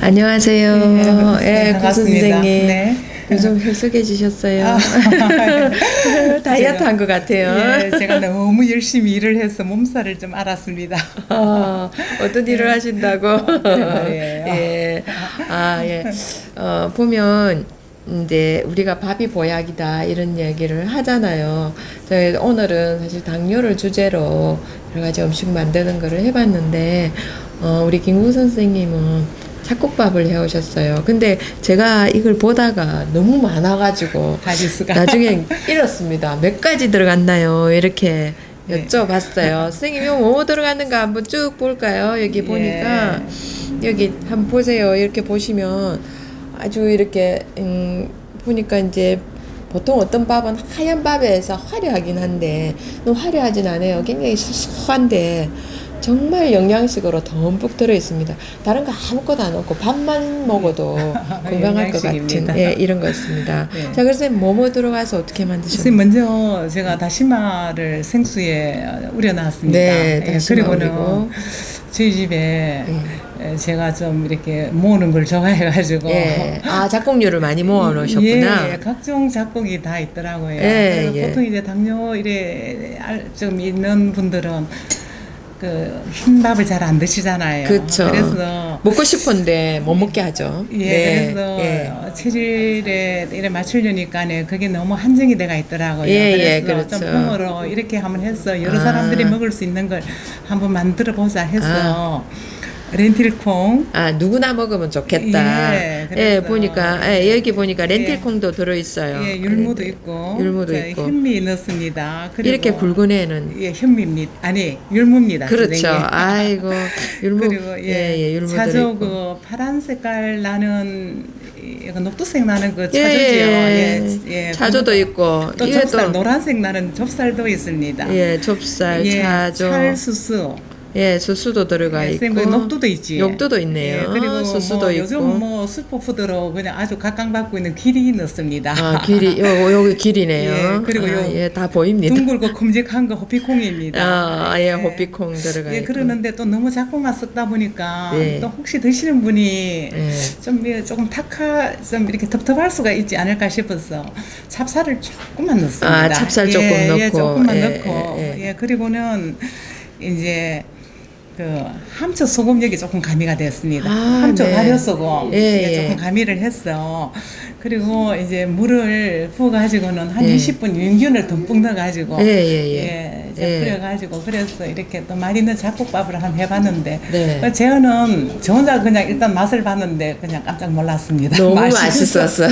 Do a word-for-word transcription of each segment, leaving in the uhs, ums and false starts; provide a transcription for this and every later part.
안녕하세요. 네, 예, 구 선생님. 네. 요즘 헬쑥해지셨어요. 아, 다이어트 한 것 같아요. 예, 제가 너무 열심히 일을 해서 몸살을 좀 앓았습니다. 어, 어떤 일을 하신다고? 예. 예. 아, 예. 어, 보면, 이제 우리가 밥이 보약이다 이런 얘기를 하잖아요. 저희 오늘은 사실 당뇨를 주제로 여러 가지 음식 만드는 거를 해봤는데, 어, 우리 김구 선생님은 잡곡밥을 해오셨어요. 근데 제가 이걸 보다가 너무 많아가지고 가지수가 나중에 잃었습니다. 몇 가지 들어갔나요? 이렇게 여쭤봤어요. 선생님 이거 뭐 들어갔는가 한번 쭉 볼까요? 여기 보니까 예. 여기 한번 보세요. 이렇게 보시면 아주 이렇게 음, 보니까 이제 보통 어떤 밥은 하얀 밥에서 화려하긴 한데 너무 화려하진 않아요. 굉장히 소소한데 정말 영양식으로 듬뿍 들어있습니다. 다른 거 아무것도 안 넣고 밥만 먹어도 건강할 것 같은 예, 이런 거였습니다. 네. 자, 그래서 뭐뭐 들어가서 어떻게 만드셨나요? 먼저 제가 다시마를 생수에 우려놨습니다. 네, 다시마 그리고는 우리고. 저희 집에 예. 제가 좀 이렇게 모으는 걸 좋아해가지고 예. 아, 작곡류를 많이 모아 놓으셨구나. 예, 예, 각종 작곡이 다 있더라고요. 예, 예. 보통 이제 당뇨 이래 좀 있는 분들은 그 흰밥을 잘 안 드시잖아요. 그렇죠. 그래서 먹고 싶은데 못 먹게 하죠. 예, 네. 그래서 예. 체질에 이래 맞추려니까는 그게 너무 한정이 돼가 있더라고요. 예, 그래서 예, 그렇죠. 좀 폼으로 이렇게 한번 해서 여러 아. 사람들이 먹을 수 있는 걸 한번 만들어 보자 해서 아. 렌틸콩. 아, 누구나 먹으면 좋겠다. 예, 예, 보니까, 예, 여기 보니까 렌틸콩도 예. 들어있어요. 예, 율무도 있고. 율무도 있고. 현미 넣습니다. 그리고 이렇게 굵은 애는. 예, 현미입니다. 아니, 율무입니다. 그렇죠. 선생님. 아이고, 율무. 그리고, 예, 예, 예, 율무 자주 들어있고. 그 파란 색깔 나는, 약간 녹두색 나는 그 차조지요. 예, 예, 예. 차조도 있고. 또 좁쌀, 노란색 나는 좁쌀도 있습니다. 예, 좁쌀, 예, 차조. 찰수수. 예, 수수도 들어가 예, 있고. 녹두도 있지. 녹두도 있네요. 예, 그리고 수수도 뭐 있고. 요즘 뭐 슈퍼푸드로 그냥 아주 각광받고 있는 기리 넣습니다. 아, 기리, 요, 여기 기리네요. 예, 그리고 아, 요 예, 다 보입니다. 둥글고 큼직한 거 호피콩입니다. 아, 예, 호피콩 들어가 예, 있고. 그러는데 또 너무 작곡만 섞다 보니까 예. 또 혹시 드시는 분이 예. 좀 조금 탁하, 좀 이렇게 텁텁할 수가 있지 않을까 싶어서 찹쌀을 조금만 넣습니다. 아, 찹쌀 조금 예, 넣고. 예, 조금만 예, 넣고. 예, 예. 예, 그리고는 이제 그 함초 소금력이 조금 가미가 됐습니다. 아, 함초 네. 발효 소금 예, 예, 예. 조금 가미를 했어. 그리고 이제 물을 부어가지고는 한 예. 이십 분 유인균을 듬뿍 넣어가지고 예, 예, 예. 예, 이제 예. 끓여가지고 그래서 이렇게 또 맛있는 잡곡밥을 한번 해봤는데 네. 저는 저 혼자 그냥 일단 맛을 봤는데 그냥 깜짝 놀랐습니다. 너무 맛있었어.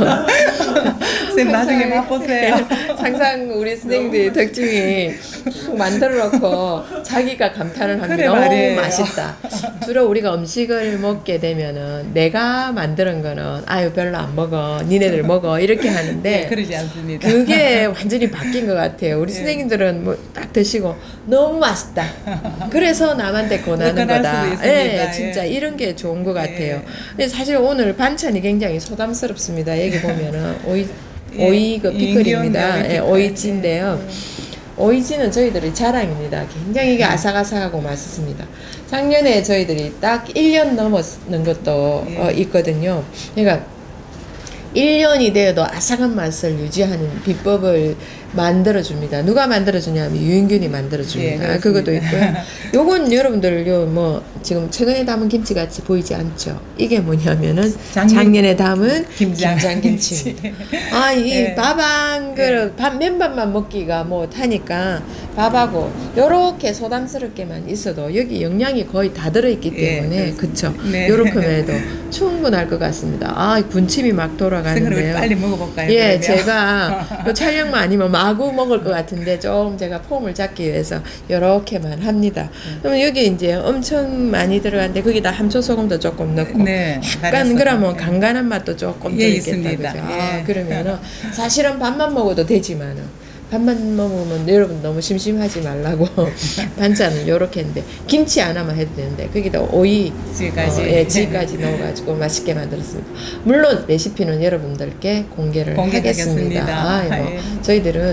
선생님 나중에 맛보세요. 항상 우리 선생님들이 특징이 만들어 놓고 자기가 감탄을 합니다. 그래, 너무 말이에요. 맛있다. 주로 우리가 음식을 먹게 되면은 내가 만드는 거는 아유 별로 안 먹어. 니네들 먹어. 이렇게 하는데 네, 그러지 않습니다. 그게 완전히 바뀐 것 같아요. 우리 네. 선생님들은 뭐 딱 드시고 너무 맛있다. 그래서 남한테 권하는 권할 거다. 수도 있습니다. 예, 진짜 예. 이런 게 좋은 것 같아요. 예. 근데 사실 오늘 반찬이 굉장히 소담스럽습니다. 여기 보면은 오이 예, 오이 그 피클입니다. 인기온데 예, 오이 오이찌인데요. 오이찌는 저희들의 자랑입니다. 굉장히 이게 아삭아삭하고 맛있습니다. 작년에 저희들이 딱 일 년 넘었는 것도 예. 어, 있거든요. 그러니까 일 년이 되어도 아삭한 맛을 유지하는 비법을 만들어줍니다. 누가 만들어주냐면 유인균이 만들어줍니다. 예, 그것도 있고요. 요건 여러분들 요 뭐 지금 최근에 담은 김치 같이 보이지 않죠? 이게 뭐냐면은 작년, 작년에 담은 김장, 김장김치. 아, 이 예. 밥 한 그릇, 밥 맨밥만 먹기가 뭐 타니까 밥하고 요렇게 소담스럽게만 있어도 여기 영양이 거의 다 들어있기 예, 때문에 그렇습니다. 그쵸? 네. 요렇게만 해도 충분할 것 같습니다. 아, 군침이 막 돌아가는데요. 빨리 먹어볼까요? 예, 그러면? 제가 요 촬영만 아니면 마구 먹을 것 같은데 좀 제가 폼을 잡기 위해서 요렇게만 합니다. 그러면 여기 이제 엄청 많이 들어갔는데 거기다 함초 소금도 조금 넣고 네, 약간 갈아서. 그러면 간간한 맛도 조금 예, 들겠다 있습니다. 그죠? 예. 아, 그러면은 사실은 밥만 먹어도 되지만은 밥만 먹으면 여러분 너무 심심하지 말라고 반찬은 요렇게 했는데 김치 하나만 해도 되는데 거기다 오이 지까지. 어, 예, 지까지 넣어가지고 맛있게 만들었습니다. 물론 레시피는 여러분들께 공개를 공개하겠습니다. 하겠습니다. 아, 뭐 예. 저희들은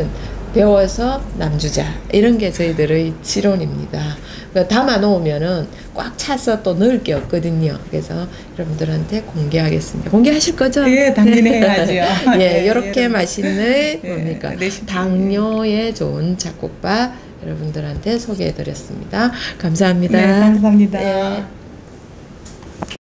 배워서 남주자 이런 게 저희들의 치론입니다. 그러니까 담아 놓으면은 꽉 차서 또 넣을 게 없거든요. 그래서 여러분들한테 공개하겠습니다. 공개하실 거죠? 예, 당연히 해야죠. 예, 예, 이렇게 여러분. 맛있는 예, 뭡니까? 레시피. 당뇨에 좋은 잡곡밥 여러분들한테 소개해드렸습니다. 감사합니다. 네, 감사합니다. 예.